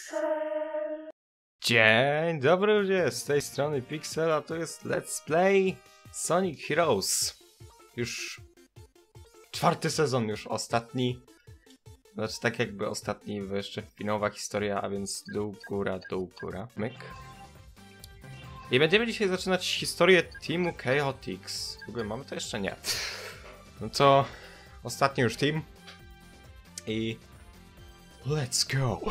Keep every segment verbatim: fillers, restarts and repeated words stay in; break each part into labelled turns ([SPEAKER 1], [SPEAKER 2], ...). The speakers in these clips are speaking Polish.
[SPEAKER 1] Dzień dobry ludzie, z tej strony Pixel, a to jest Let's Play Sonic Heroes. Już czwarty sezon, już ostatni. Znaczy tak jakby ostatni, bo jeszcze finałowa historia, a więc dół, góra, dół, góra, myk. I będziemy dzisiaj zaczynać historię Teamu Chaotix. W ogóle mamy to jeszcze? Nie. No to ostatni już team. I let's go!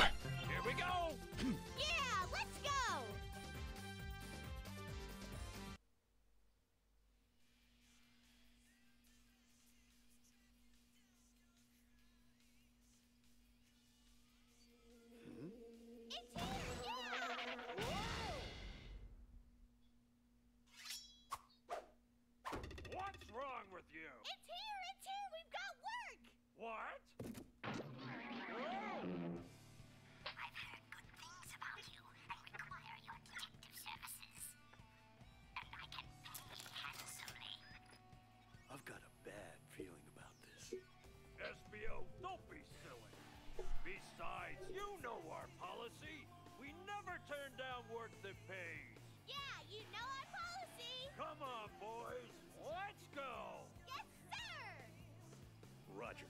[SPEAKER 2] Turn down work that pays.
[SPEAKER 3] Yeah, you know our policy.
[SPEAKER 2] Come on, boys. Let's go.
[SPEAKER 3] Yes, sir.
[SPEAKER 2] Roger.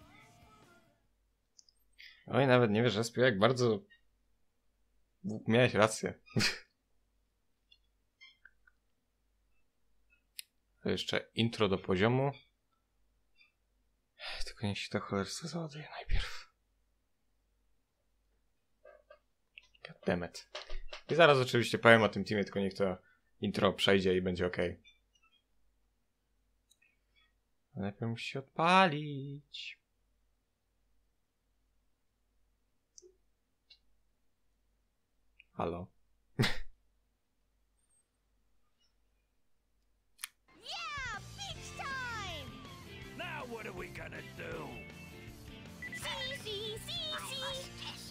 [SPEAKER 1] Oj, nawet nie wiesz, Espio, jak bardzo miałeś rację. To jeszcze intro do poziomu. Tylko niech się to cholerstwo załaduje najpierw. Goddammit. I zaraz oczywiście powiem o tym teamie, tylko niech to intro przejdzie i będzie ok. Najpierw musi się odpalić. Halo?
[SPEAKER 3] Yeah, beach time.
[SPEAKER 2] Now what are we gonna do?
[SPEAKER 3] See, see, see, see.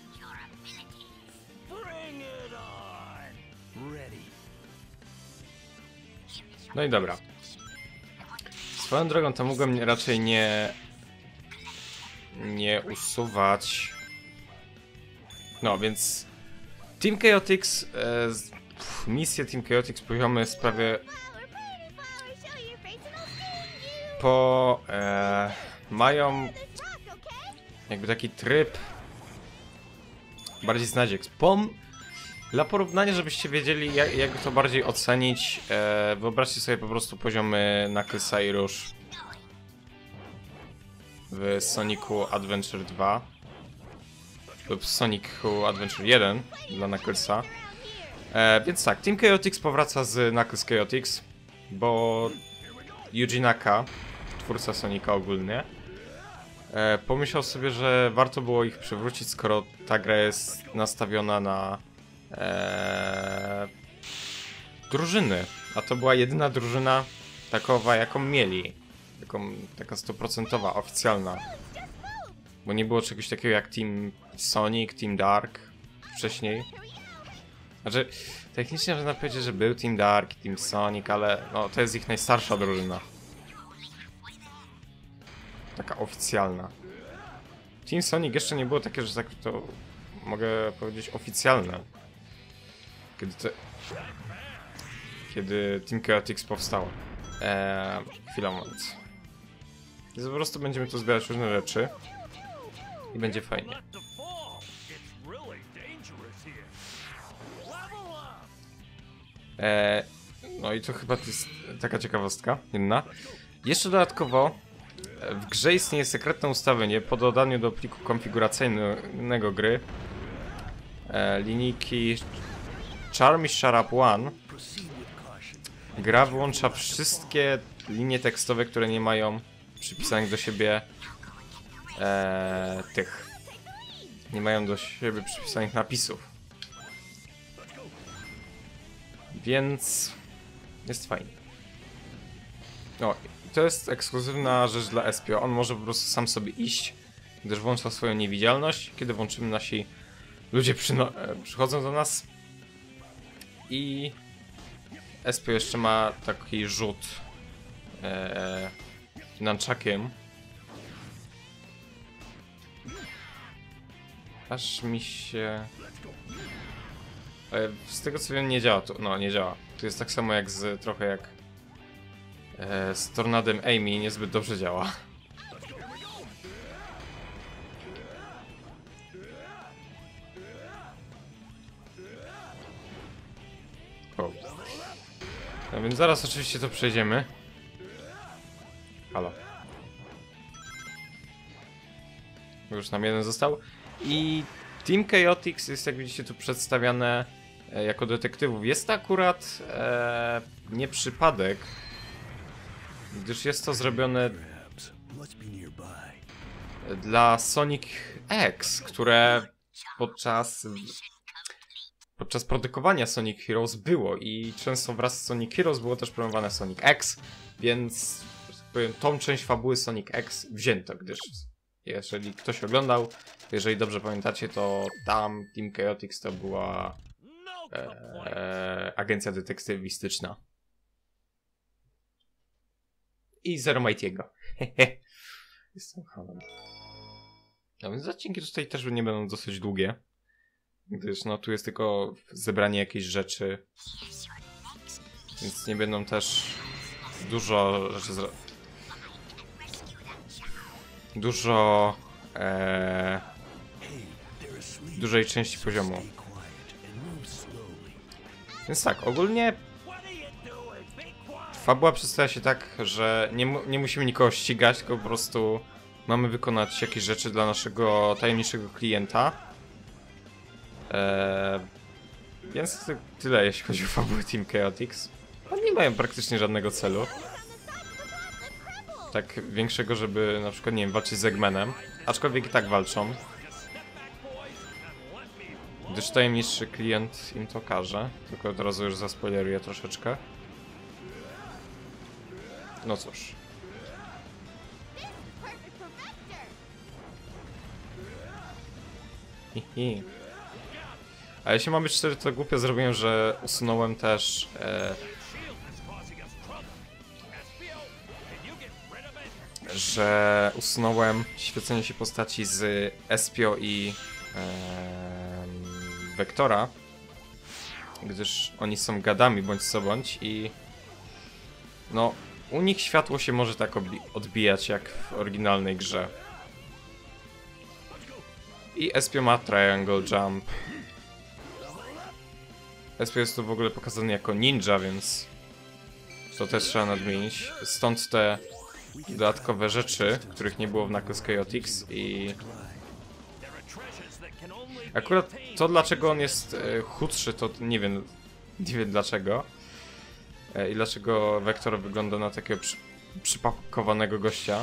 [SPEAKER 2] Bring it on. Ready.
[SPEAKER 1] No i dobra. Swoją drogą to mogłem raczej nie... nie usuwać. No, więc... Team Chaotix... E, z, pff, misje Team Chaotix poziomy jest prawie... po... E, mają... jakby taki tryb... bardziej znać expom. Dla porównania, żebyście wiedzieli, jak, jak to bardziej ocenić, e, wyobraźcie sobie po prostu poziomy Knucklesa i Rouge w Sonicu Adventure dwa lub Sonicu Adventure jeden dla Knucklesa. E, więc tak, Team Chaotix powraca z Knuckles Chaotix, bo Yuji Naka, twórca Sonika ogólnie, e, pomyślał sobie, że warto było ich przywrócić, skoro ta gra jest nastawiona na Eee, drużyny, a to była jedyna drużyna takowa, jaką mieli, taką, taka stuprocentowa, oficjalna, bo nie było czegoś takiego jak Team Sonic, Team Dark wcześniej. Znaczy, technicznie można powiedzieć, że był Team Dark, Team Sonic, ale no, to jest ich najstarsza drużyna, taka oficjalna. Team Sonic jeszcze nie było takie, że tak to mogę powiedzieć oficjalne. Kiedy to... Kiedy Team Chaotix powstało. Eee, chwila, moment. Więc po prostu będziemy tu zbierać różne rzeczy. I będzie fajnie. Eee, no i to chyba to jest taka ciekawostka, jedna. Jeszcze dodatkowo w grze istnieje sekretne ustawienie po dodaniu do pliku konfiguracyjnego gry eee, linijki Charmy Sharp One. Gra wyłącza wszystkie linie tekstowe, które nie mają przypisanych do siebie e, tych. Nie mają do siebie przypisanych napisów. Więc jest fajnie. O, to jest ekskluzywna rzecz dla Espio. On może po prostu sam sobie iść, gdyż włącza swoją niewidzialność. Kiedy włączymy, nasi ludzie przychodzą do nas. I Espio jeszcze ma taki rzut e, nunchuckiem. aż mi się... E, z tego co wiem nie działa to, no nie działa. To jest tak samo jak z, trochę jak e, z Tornadem Amy, niezbyt dobrze działa. O. No więc zaraz oczywiście to przejdziemy. Halo. Już nam jeden został. I Team Chaotix jest, jak widzicie, tu przedstawiane e, jako detektywów. Jest to akurat e, nie przypadek, gdyż jest to zrobione dla Sonic X, które podczas podczas produkowania Sonic Heroes było i często wraz z Sonic Heroes było też promowane Sonic X, więc powiem, tą część fabuły Sonic X wzięto, gdyż jeżeli ktoś oglądał, jeżeli dobrze pamiętacie, to tam Team Chaotix to była e, agencja detektywistyczna. I Zero Mighty'ego. Jestem hamem. No więc odcinki tutaj też nie będą dosyć długie, gdyż no tu jest tylko zebranie jakichś rzeczy, więc nie będą też dużo rzeczy zro... dużo e... dużej części poziomu. Więc tak, ogólnie fabuła przedstawia się tak, że nie, mu nie musimy nikogo ścigać, tylko po prostu mamy wykonać jakieś rzeczy dla naszego tajemniczego klienta. Eee, więc tyle, jeśli chodzi o fabułę Team Chaotix. Oni nie mają praktycznie żadnego celu. Tak większego, żeby na przykład, nie wiem, walczyć z Eggmanem. Aczkolwiek i tak walczą. Gdyż tajemniczy klient im to każe. Tylko od razu już zaspoileruję troszeczkę. No cóż. Hihi. A jeśli mam być szczery, to głupio zrobiłem, że usunąłem też e, że usunąłem świecenie się postaci z Espio i e, Vektora, gdyż oni są gadami bądź co bądź i no u nich światło się może tak odbijać jak w oryginalnej grze. I Espio ma Triangle Jump. Espio jest tu w ogóle pokazany jako ninja, więc to też trzeba nadmienić. Stąd te dodatkowe rzeczy, których nie było w Knuckles Chaotix i... Akurat to, dlaczego on jest e, chudszy, to nie wiem, nie wiem dlaczego. E, I dlaczego Vektor wygląda na takiego przy, przypakowanego gościa.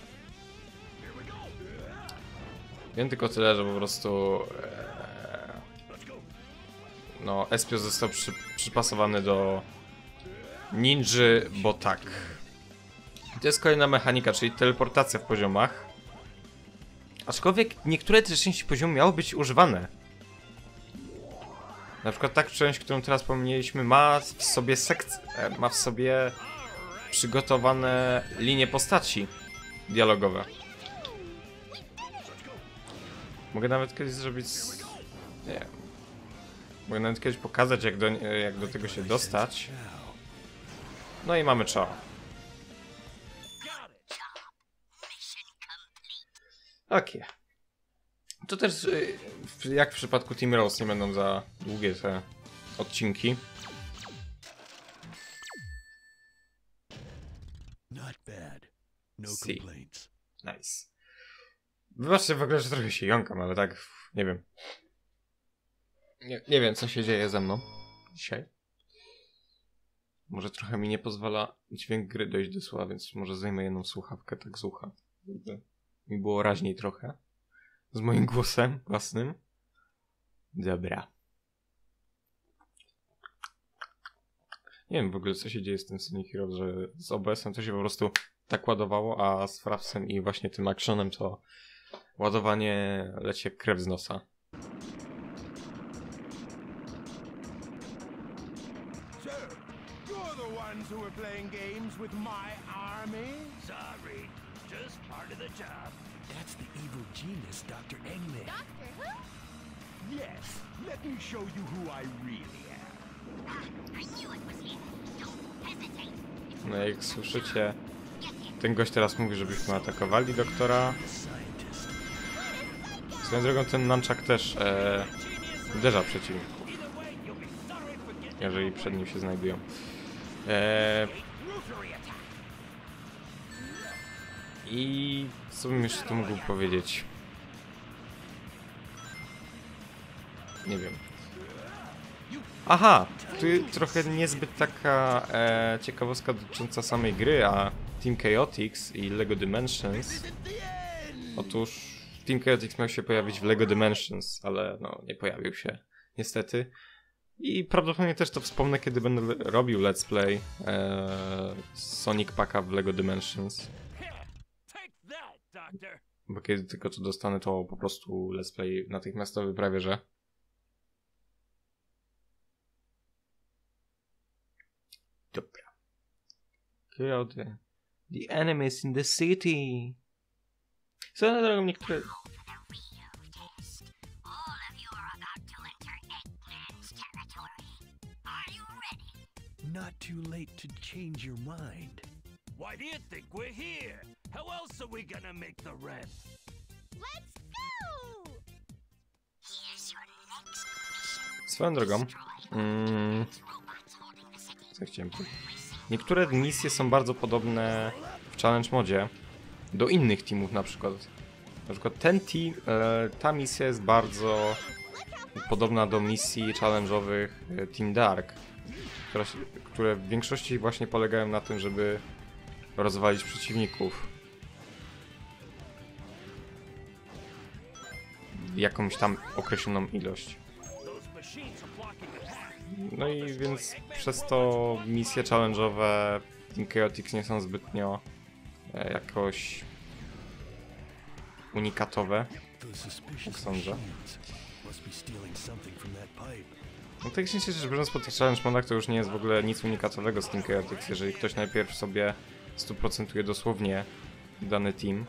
[SPEAKER 1] Wiem tylko tyle, że po prostu... E, no, Espio został przy, przypasowany do ninży, bo tak. To jest kolejna mechanika, czyli teleportacja w poziomach. Aczkolwiek niektóre te części poziomu miały być używane. Na przykład ta część, którą teraz pomnieliśmy, ma w sobie sekcję, ma w sobie przygotowane linie postaci dialogowe. Mogę nawet kiedyś zrobić... Nie. Mogę nawet kiedyś pokazać, jak do, jak do tego się dostać. No i mamy czao. Okej. Okay. To też, jak w przypadku Team Rose, nie będą za długie te odcinki. See. Nice. Wybaczcie w ogóle, że trochę się jąkam, ale tak, nie wiem. Nie, nie wiem, co się dzieje ze mną dzisiaj. Może trochę mi nie pozwala dźwięk gry dojść do słucha, więc może zdejmę jedną słuchawkę tak z ucha. Żeby mi było raźniej trochę. Z moim głosem własnym. Dobra. Nie wiem w ogóle, co się dzieje z tym Sonic Heroes, że z O B S-em to się po prostu tak ładowało, a z Frapsem i właśnie tym actionem to ładowanie leci jak krew z nosa.
[SPEAKER 2] Who were playing games with my army? Sorry, just part of the job.
[SPEAKER 4] That's the evil genius, Doctor Eggman.
[SPEAKER 3] Doctor who?
[SPEAKER 2] Let me show you who I really am.
[SPEAKER 1] No jak słyszycie, ten gość teraz mówi, żebyśmy atakowali doktora. Swoją drogą ten nunchuck też e, uderza przeciwników, jeżeli przed nim się znajdują. E, I co bym jeszcze tu mógł powiedzieć? Nie wiem. Aha, tu trochę niezbyt taka e, ciekawostka dotycząca samej gry, a Team Chaotix i LEGO Dimensions. Otóż Team Chaotix miał się pojawić w LEGO Dimensions, ale no nie pojawił się niestety. I prawdopodobnie też to wspomnę, kiedy będę robił let's play e, Sonic Packa w LEGO Dimensions. Bo kiedy tylko to dostanę, to po prostu let's play natychmiastowy prawie, że. Dobra. Chaoty. The enemies in the city. Swoją drogą niektóre...
[SPEAKER 2] Not too late to change your mind.
[SPEAKER 4] Why do you think we're here? How else are we gonna make the rent?
[SPEAKER 3] Let's go!
[SPEAKER 1] Swoją drogą... Mm, co chciałem powiedzieć? Niektóre misje są bardzo podobne w challenge modzie do innych teamów na przykład. Na przykład ten team, e, ta misja jest bardzo podobna do misji challenge'owych Team Dark, która się, które w większości właśnie polegają na tym, żeby rozwalić przeciwników. Jakąś tam określoną ilość. No i więc przez to misje challenge'owe Team Chaotix nie są zbytnio e, jakoś unikatowe, jak sądzę. No technicznie rzecz biorąc, po tych challenge modach to już nie jest w ogóle nic unikatowego z Team Chaotix, jeżeli ktoś najpierw sobie sto procent dosłownie dany team.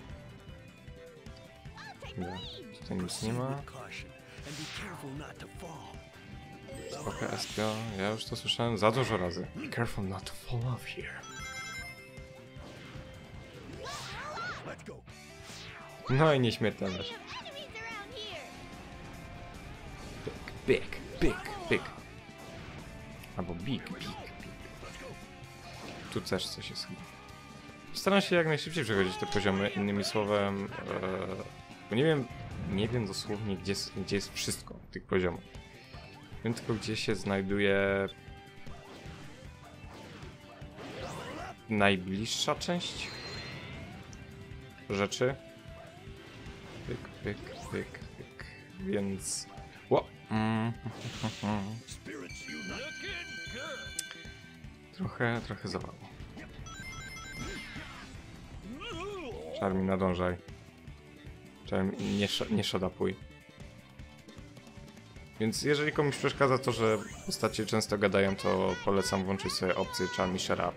[SPEAKER 1] Dobra, tutaj nic nie ma. Spoko, S P O, ja już to słyszałem za dużo razy. Be careful not to fall off here. No i nieśmiertelność. Big, big, big, big. Albo big, big, big. Tu też coś jest chyba. Staram się jak najszybciej przechodzić te poziomy, innymi słowem, ee, bo nie wiem, nie wiem dosłownie gdzie, gdzie jest wszystko tych poziomów. Wiem tylko gdzie się znajduje najbliższa część rzeczy. Pyk, pyk, pyk, pyk. Więc... Ło! Mm. Trochę, trochę zawało. Charmin, nadążaj. Charmin, nie, nie szadapuj. Więc jeżeli komuś przeszkadza to, że postacie często gadają, to polecam włączyć sobie opcję Charmin Shut Up.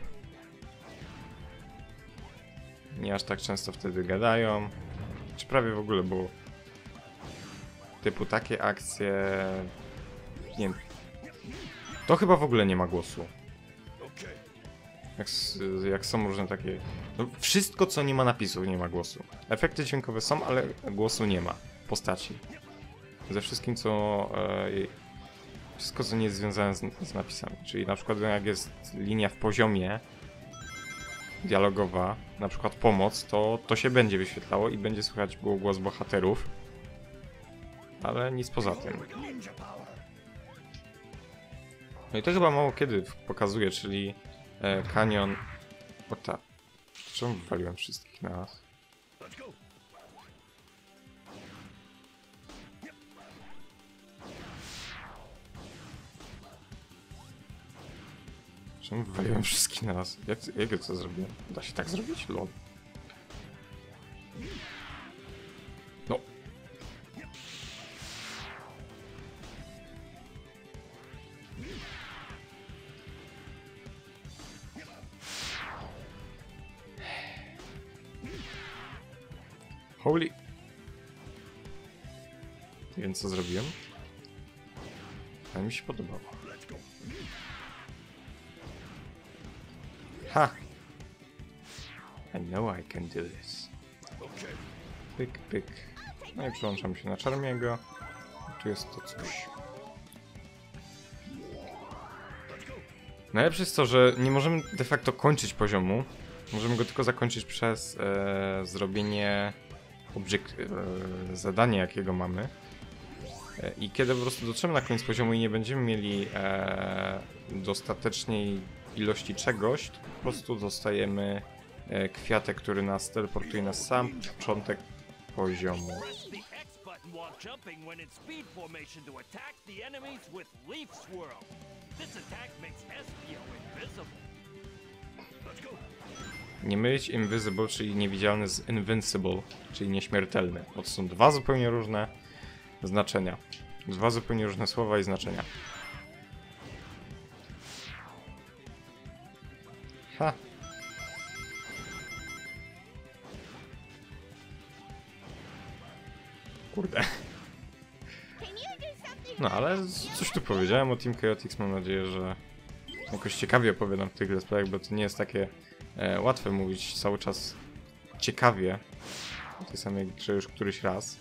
[SPEAKER 1] Nie aż tak często wtedy gadają. Czy prawie w ogóle, bo typu takie akcje... Nie wiem. To chyba w ogóle nie ma głosu. Jak, jak są różne takie... No, wszystko co nie ma napisów nie ma głosu. Efekty dźwiękowe są, ale głosu nie ma. Postaci. Ze wszystkim co... E, wszystko co nie jest związane z, z napisami. Czyli na przykład jak jest linia w poziomie dialogowa, na przykład pomoc, to to się będzie wyświetlało i będzie słychać było głos bohaterów. Ale nic poza tym. No i to chyba mało kiedy pokazuje, czyli e, Canyon... O ta... Czemu wywaliłem wszystkich na raz? Czemu wywaliłem wszystkich na raz? Jak, jak ja to zrobiłem? Da się tak zrobić? Lol. No. Holy... Więc co zrobiłem? To mi się podobało. Ha! I know I can do this. Pyk, pyk. No i przełączam się na Charmiego. Tu jest to coś. Najlepsze jest to, że nie możemy de facto kończyć poziomu. Możemy go tylko zakończyć przez e, zrobienie obiekt, e, zadania, jakiego mamy. E, I kiedy po prostu dotrzemy na koniec poziomu i nie będziemy mieli e, dostatecznej ilości czegoś, to po prostu dostajemy e, kwiatek, który nas teleportuje na sam początek poziomu.
[SPEAKER 4] Press the X button while jumping when in speed formation to attack the enemies with Leaf Swirl. This attack makes Espio invisible. Let's go.
[SPEAKER 1] Nie mylić invisible, czyli niewidzialny, z invincible, czyli nieśmiertelny. Bo to są dwa zupełnie różne znaczenia. Dwa zupełnie różne słowa i znaczenia. Ha! Kurde. No ale coś tu powiedziałem o Team Chaotix. Mam nadzieję, że jakoś ciekawie opowiadam w tych let's playach, bo to nie jest takie e, łatwe mówić cały czas ciekawie o tej samej grze już któryś raz.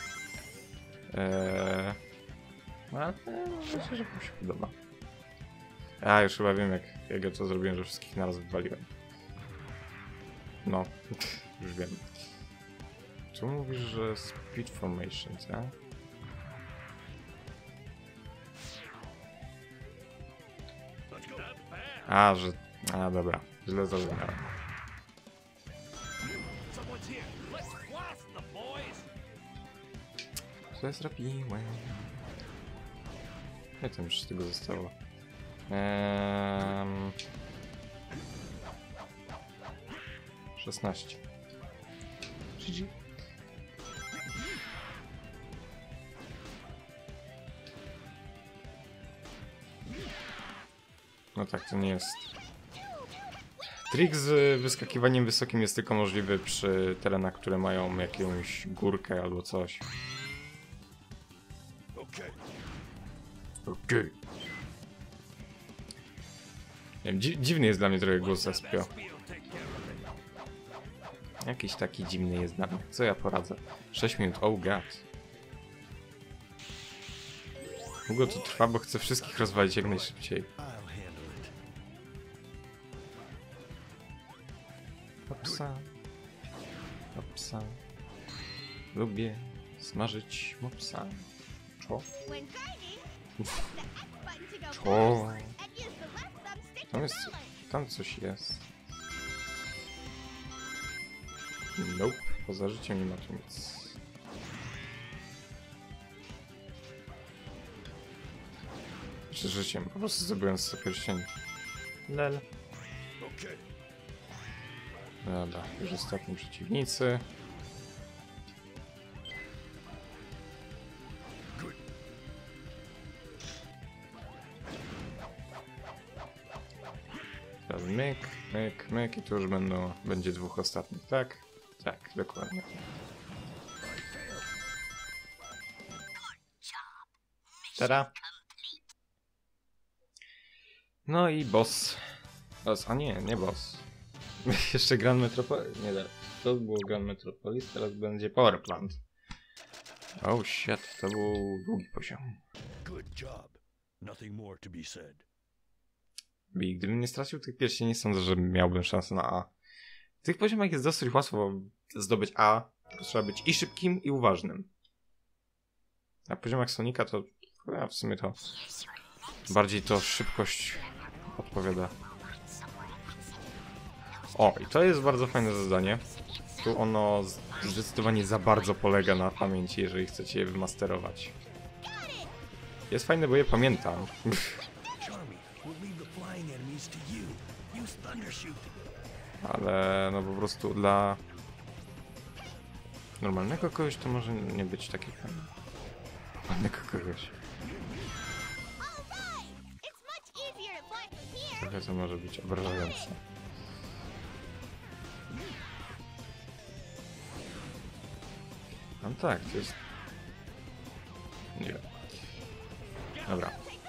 [SPEAKER 1] Eee, ale myślę, że mi się podoba. A już chyba wiem, jak, jak ja to zrobiłem, że wszystkich naraz wywaliłem. No, już wiem. Czemu mówisz, że speed formation, co? A, że... A, dobra. Źle zrozumiałem. Co ja zrobiłem? Nie wiem, już z tego zostało. Ehm... szesnaście. G G. No tak, to nie jest. Trik z wyskakiwaniem wysokim jest tylko możliwy przy terenach, które mają jakąś górkę albo coś. Okej. Okay. Nie wiem, dzi dziwny jest dla mnie trochę głos Espio. Jakiś taki dziwny jest dla mnie. Co ja poradzę? sześć minut, oh god. Długo to trwa, bo chcę wszystkich rozwalić jak najszybciej. Mopsa. Mopsa. Lubię smażyć mopsa. Czo? Czo? Tam jest... Tam coś jest. Nope. Poza życiem nie ma tu nic. Czy życiem? Po prostu zrobiłem sobie pierścień. Lel. Dobra, już ostatni przeciwnicy. Teraz myk, myk, myk i tu już będą, będzie dwóch ostatnich, tak? Tak, dokładnie. Tada! No i boss. boss. A nie, nie boss. Jeszcze Grand Metropolis. Nie, to było Grand Metropolis, teraz będzie Power Plant. Oh shit, to był długi poziom.
[SPEAKER 2] Good job. Nothing more to be said.
[SPEAKER 1] I gdybym nie stracił tych pierścieni, nie sądzę, że miałbym szansę na A. W tych poziomach jest dosyć łatwo zdobyć A. Trzeba być i szybkim, i uważnym. Na poziomach Sonika to ja w sumie to bardziej to szybkość odpowiada. O, i to jest bardzo fajne zadanie. Tu ono zdecydowanie za bardzo polega na pamięci, jeżeli chcecie je wymasterować. Jest fajne, bo je pamiętam. Ale no po prostu dla normalnego kogoś to może nie być takie fajne. Normalnego kogoś. Trochę to może być obrażające. No tak, to jest... Nie wiem. Dobra.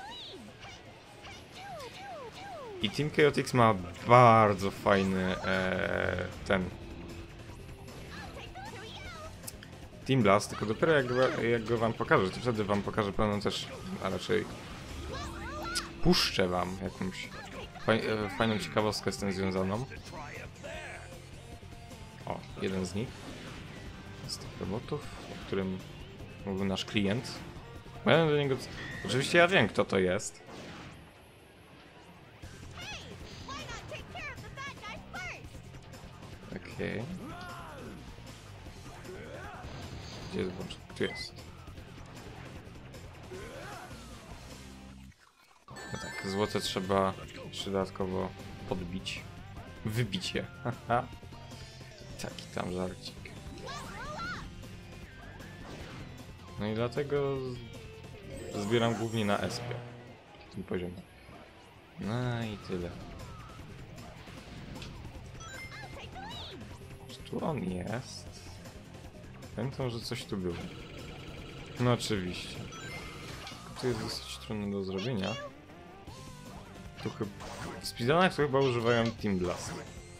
[SPEAKER 1] Team Chaotix ma bardzo fajny e, ten Team Blast, tylko dopiero jak go, jak go wam pokażę, to wtedy wam pokażę pełną też, a raczej puszczę wam jakąś faj, e, fajną ciekawostkę z tym związaną. O, jeden z nich z tych robotów, o którym mówił nasz klient. Ja do niego... Oczywiście ja wiem, kto to jest. Okej. Okay. Gdzie jest włącznik? Tu jest. No tak, złote trzeba jeszcze dodatkowo podbić. Wybić je. Haha. Taki tam żarcik. No i dlatego zbieram głównie na espie. W tym poziomie. No i tyle. Czy tu on jest? Pamiętam, że coś tu było. No oczywiście. Tu jest dosyć trudne do zrobienia. Tu chyba... W speedrunach to chyba używają Team Blast.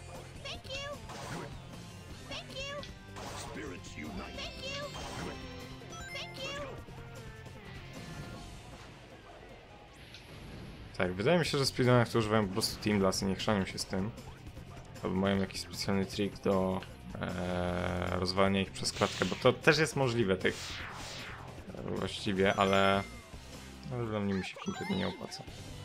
[SPEAKER 1] Tak, wydaje mi się, że w speedrunach to używają po prostu Team Blast i nie chrzanią się z tym. Albo mają jakiś specjalny trik do e, rozwalania ich przez klatkę, bo to też jest możliwe tych e, właściwie, ale, ale dla mnie mi się kompletnie nie opłaca.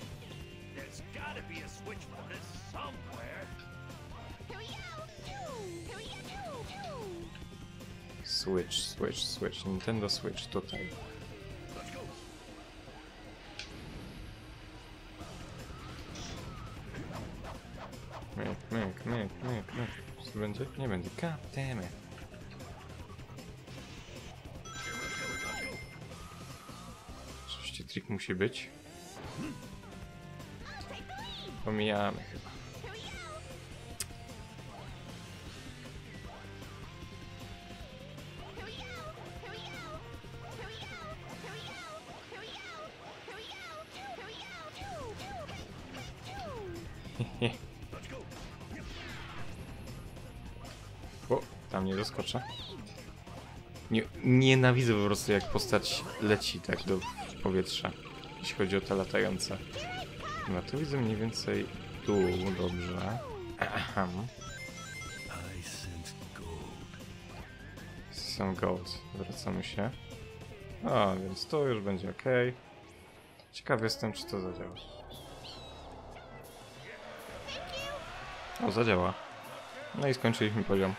[SPEAKER 1] Switch, Switch, Switch, Nintendo Switch tutaj. Myk, myk, myk, myk, myk. Co będzie? Nie będzie. God damn it. Oczywiście trik musi być. Pomijamy chyba. O, tam nie doskoczę. Nie, nienawidzę po prostu, jak postać leci tak do powietrza, jeśli chodzi o te latające. No tu widzę mniej więcej tu, dobrze. Ahem. Są gold. Wracamy się. A, więc to już będzie ok. Ciekaw jestem, czy to zadziała. O, zadziała. No i skończyliśmy poziom.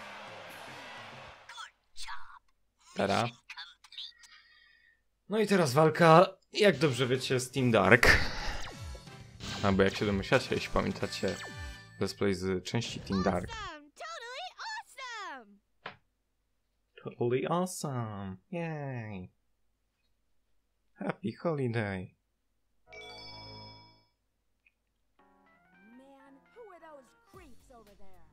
[SPEAKER 1] Tada. No i teraz walka, jak dobrze wiecie, z Team Dark. Albo jak się domyślacie, jeśli pamiętacie let's play z części Team Dark.
[SPEAKER 3] Awesome! Totally awesome!
[SPEAKER 1] Totally awesome! Yay! Happy holiday!
[SPEAKER 5] Man, who are those creeps over there?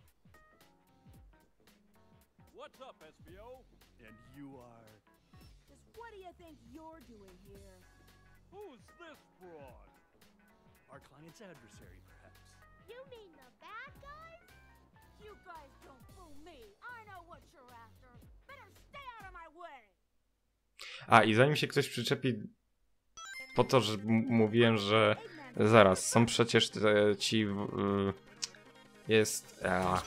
[SPEAKER 4] What's up, S B O?
[SPEAKER 2] And you are...
[SPEAKER 5] Just what do you think you're doing here?
[SPEAKER 4] Who's this fraud?
[SPEAKER 2] Our client's adversary, perhaps.
[SPEAKER 3] You mean the bad guys?
[SPEAKER 5] You guys don't fool me. I know what you're after. Better stay out of my way.
[SPEAKER 1] A, i zanim się ktoś przyczepi po to, że m- mówiłem, że zaraz, są przecież te, ci... W, jest... A,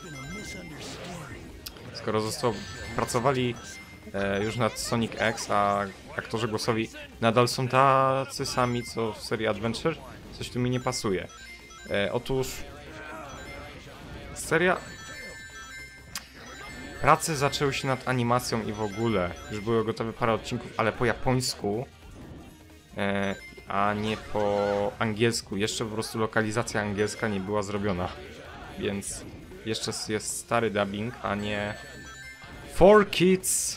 [SPEAKER 1] skoro został... Pracowali e, już nad Sonic X, a aktorzy głosowi nadal są tacy sami, co w serii Adventure, coś tu mi nie pasuje. E, otóż... Seria... Prace zaczęły się nad animacją i w ogóle. Już były gotowe parę odcinków, ale po japońsku, e, a nie po angielsku. Jeszcze po prostu lokalizacja angielska nie była zrobiona. Więc jeszcze jest stary dubbing, a nie For Kids.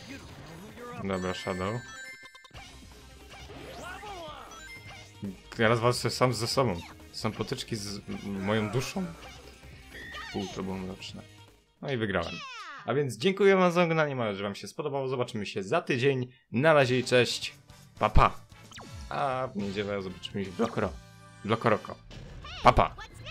[SPEAKER 4] You don't know who you're up.
[SPEAKER 1] Dobra, Shadow. Teraz walczę sam ze sobą. Są potyczki z m- moją duszą. Pół to było mroczne. No i wygrałem. A więc dziękuję wam za oglądanie, mam nadzieję, że wam się spodobało. Zobaczymy się za tydzień. Na razie i cześć. Pa, pa. A w niedzielę zobaczymy się w Blokoroko. Blokoroko. Pa, pa.